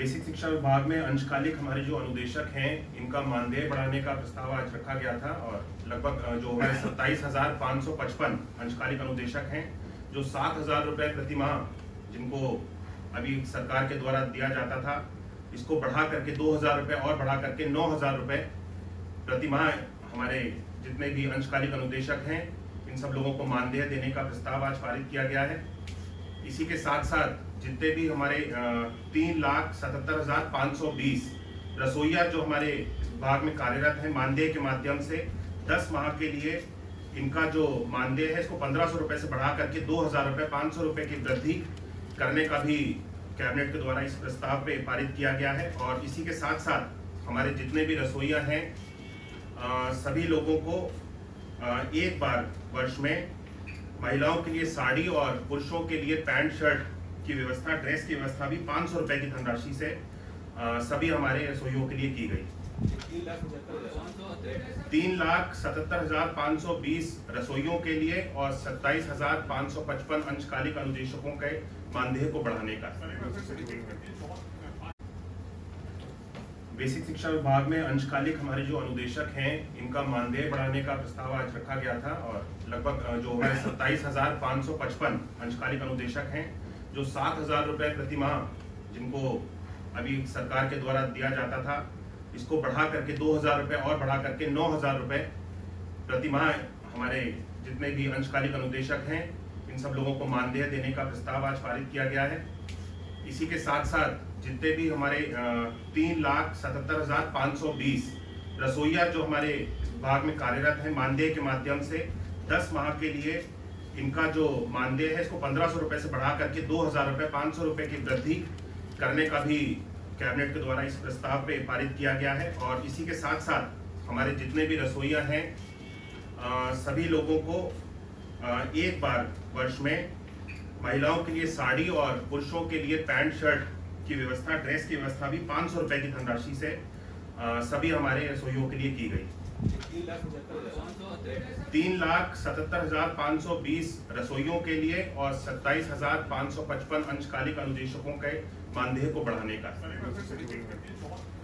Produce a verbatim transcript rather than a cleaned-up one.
Basic शिक्षा विभाग में अंशकालिक हमारे जो अनुदेशक हैं इनका मानदेय बढ़ाने का प्रस्ताव आज रखा गया था और लगभग जो हमारे सत्ताईस हजार पाँच सौ पचपन अंशकालिक अनुदेशक हैं जो सात हजार रुपये प्रति माह जिनको अभी सरकार के द्वारा दिया जाता था, इसको बढ़ा करके दो हजार रुपये और बढ़ा करके नौ हजार रुपये प्रति माह हमारे जितने भी अंशकालिक अनुदेशक हैं इन सब लोगों को मानदेय देने का प्रस्ताव आज पारित किया गया है। इसी के साथ साथ जितने भी हमारे तीन लाख सतहत्तर हजार पाँच सौ बीस रसोईया जो हमारे विभाग में कार्यरत हैं मानदेय के माध्यम से दस माह के लिए इनका जो मानदेय है इसको पंद्रह सौ रुपये से बढ़ा करके दो हजार रुपये पाँच सौ रुपये की वृद्धि करने का भी कैबिनेट के द्वारा इस प्रस्ताव पे पारित किया गया है। और इसी के साथ साथ हमारे जितने भी रसोईया हैं सभी लोगों को आ, एक बार वर्ष में महिलाओं के लिए साड़ी और पुरुषों के लिए पैंट शर्ट की व्यवस्था, ड्रेस की व्यवस्था भी पाँच सौ रुपये की धनराशि से आ, सभी हमारे रसोइयों के लिए की गई। तीन लाख सतहत्तर हजार पाँच सौ बीस रसोइयों के लिए और सत्ताईस हजार पाँच सौ पचपन अंशकालिक अनुदेशकों के मानदेय को बढ़ाने का। बेसिक शिक्षा विभाग में अंशकालिक हमारे जो अनुदेशक हैं इनका मानदेय बढ़ाने का प्रस्ताव आज रखा गया था और लगभग जो हमारे सत्ताईस हजार पाँच सौ पचपन अंशकालिक अनुदेशक हैं जो सात हजार रुपये प्रति माह जिनको अभी सरकार के द्वारा दिया जाता था, इसको बढ़ा करके दो हजार रुपये और बढ़ा करके नौ हजार रुपये प्रति माह हमारे जितने भी अंशकालिक अनुदेशक हैं इन सब लोगों को मानदेय देने का प्रस्ताव आज पारित किया गया है। इसी के साथ साथ जितने भी हमारे तीन लाख सतहत्तर हजार पाँच सौ बीस रसोईया जो हमारे विभाग में कार्यरत हैं मानदेय के माध्यम से दस माह के लिए इनका जो मानदेय है इसको पंद्रह सौ रुपये से बढ़ा करके दो हजार रुपये पाँच सौ रुपये की वृद्धि करने का भी कैबिनेट के द्वारा इस प्रस्ताव पे पारित किया गया है। और इसी के साथ साथ हमारे जितने भी रसोईया हैं आ, सभी लोगों को आ, एक बार वर्ष में महिलाओं के लिए साड़ी और पुरुषों के लिए पैंट शर्ट की व्यवस्था, ड्रेस की व्यवस्था भी पाँच सौ रुपये की धनराशि से आ, सभी हमारे रसोइयों के लिए की गई। तीन लाख सतहत्तर हजार पाँच सौ बीस रसोइयों के लिए और सत्ताईस हजार पाँच सौ पचपन अंशकालिक अनुदेशकों के मानदेय को बढ़ाने का।